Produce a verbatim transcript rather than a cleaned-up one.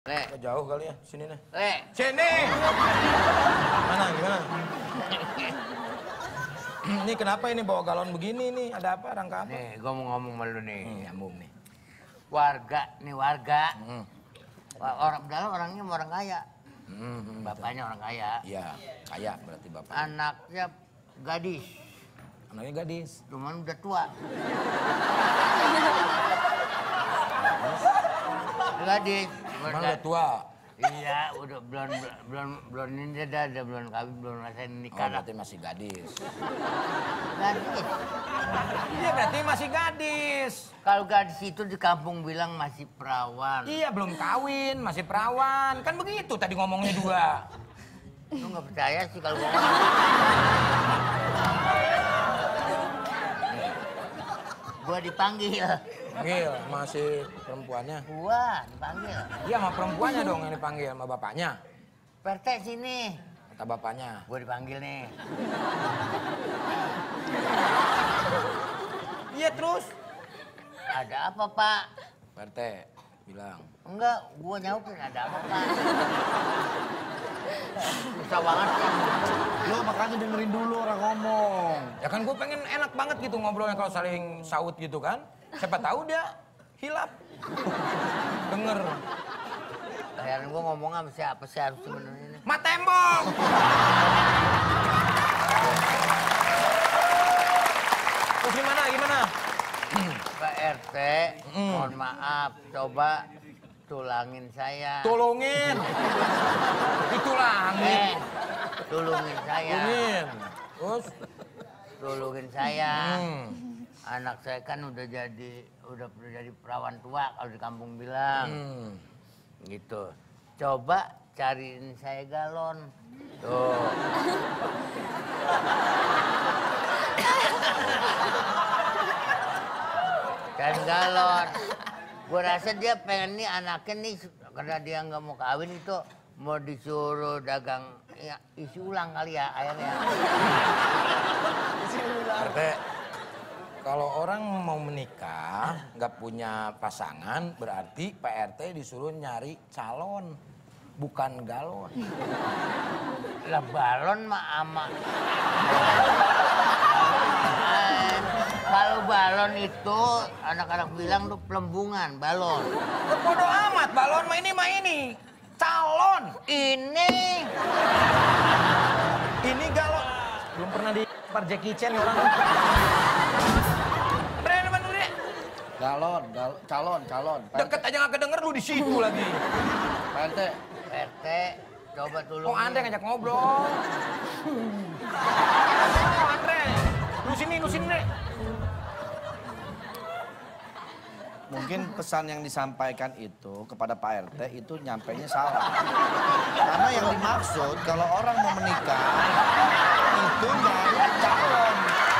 Le. Jauh kali ya, sini nih. Le. Sini! Mana, gimana? Ini kenapa ini bawa galon begini nih? Ada apa, rangka apa? Nih, gua mau ngomong sama lu nih. Hmm, nyambung nih. Warga, nih warga. Hmm. Orang, padahal orangnya orang kaya. Hmm, hmm, Bapaknya orang kaya. Iya, kaya berarti bapak. Anaknya gadis. Anaknya gadis. Cuman udah tua. Gadis. Emang udah tua? Iya, udah belum belum belum ini dia ada belum kawin, belum rasain nikah. Oh, berarti masih gadis. Gadis. Iya, berarti masih gadis. Kalau gadis itu di kampung bilang masih perawan. Iya, belum kawin, masih perawan. Kan begitu tadi ngomongnya juga. Lu nggak percaya sih kalau gua Gua dipanggil. Panggil, masih perempuannya. Gua dipanggil. Iya, sama perempuannya dong yang dipanggil, sama bapaknya. P R T sini. Kata bapaknya. Gua dipanggil nih. Iya, terus? Ada apa, Pak? P R T bilang. Enggak, gua nyautin ada apa, Pak? Susah banget sih. Lu makanya dengerin dulu orang ngomong. Ya kan gue pengen enak banget gitu ngobrolnya kalau saling saut gitu kan. Siapa tahu dia hilap. Denger. Heran gua ngomong sama siapa sih harus sebenarnya ini. Mat tembok! Terus gimana, gimana? P R T, mohon maaf, coba tulangin saya. Tolongin! Ditulangin. Eh, tulungin saya. Tolongin. Terus? Tulungin saya. Hmm. Anak saya kan udah jadi udah udah jadi perawan tua kalau di kampung bilang. Hmm. Gitu. Coba cariin saya galon. Tuh. Cariin galon. Gue rasa dia pengen nih anaknya nih karena dia nggak mau kawin itu mau disuruh dagang ya, isi ulang kali ya ayamnya. R T, kalau orang mau menikah nggak punya pasangan berarti P R T disuruh nyari calon, bukan galon. Lah balon mah ama. Kalau balon itu anak-anak bilang tuh pelembungan, balon. Bodoh amat, balon mah ini mah ini. Calon. Ini. Ini galon. Belum pernah di par Jackie Chan orang. Bener bener bener. Galon, gal, calon, calon. Deket aja nggak kedenger lu di situ lagi. P R T. P R T, coba tolong. Oh, Andre ngajak ngobrol. Oh, Andre. Lu sini, lu sini, Nek. Mungkin pesan yang disampaikan itu kepada Pak R T itu nyampainya salah. Karena yang dimaksud kalau orang mau menikah itu nyari calon.